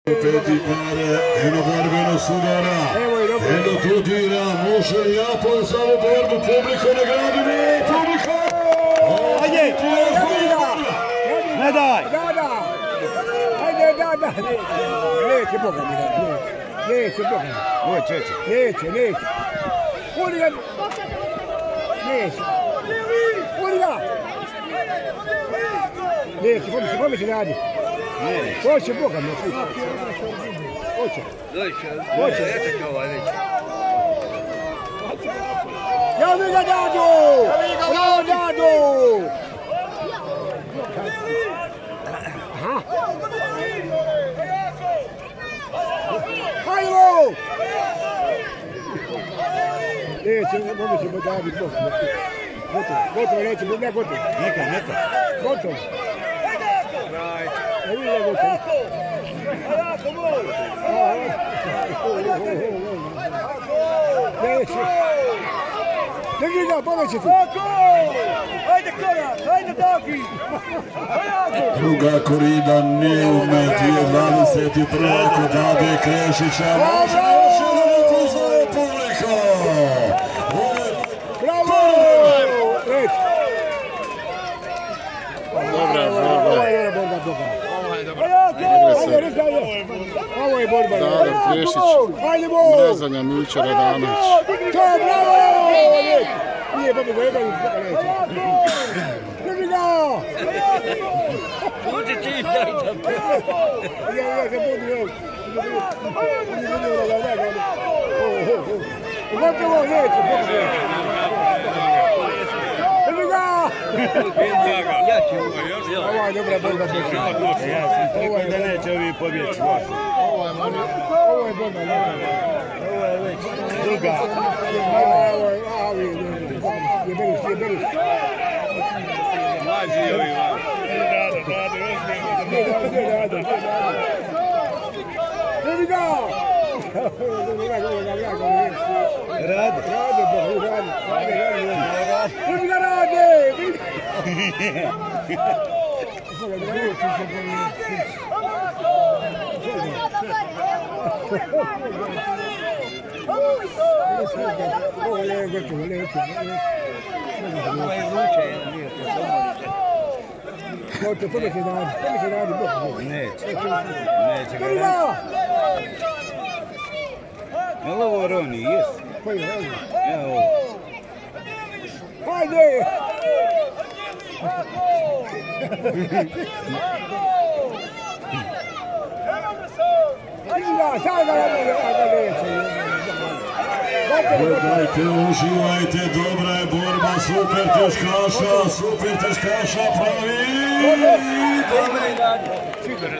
Peti pare, eno borbeno sudara, eno tudira, može Japon za ovu borbu, publiko nagradimo, publiko! Ajde, ne daj! Ajde, da, neće Boga mi dati, neće Boga mi. Neće. Korida, neće. Korida! Neće, kome se radi? Hoće Boga mi, hoće. Ja mi ga dadu! Bravo dadu! Aha! Hajmo! Neće, mogu ćemo dati Bog. Gotovo, neće, ne gotovo. Neka. Gotovo. Evo je gotovo. Neće. Ne ga, poveće ti. Ajde korak, ajde dagi. Druga korida Neum, 21. kod Ade Krešića. Bravo! Dobra borba. Ovo je borba. Dado Krešić, Mrazonja, Mića, Radanović. To je bravo! Nije babu ga jedan neće. Drži ga! Uđi ti, dajte. Ja se budu. Gotovo neće. Drži ga! Ovo je dobra borba. Ja sam rekao da neće ovi pobjeći. Ovo je borba. Ovo je već druga. Jeberiš. Mlađi ovi vam. Drži ga! Rade. Drži ga, rade! Ovo je gotovo, neće. Ovo je vruće, nije to samo. Gotovo, tome se radi, Bog. Neće ga Drži radi. ga! Je li ovo Roni? Jes. Koji je radi? Evo ovo. Hajde! Gledajte, uživajte, dobra je borba, super teškaša, pravi!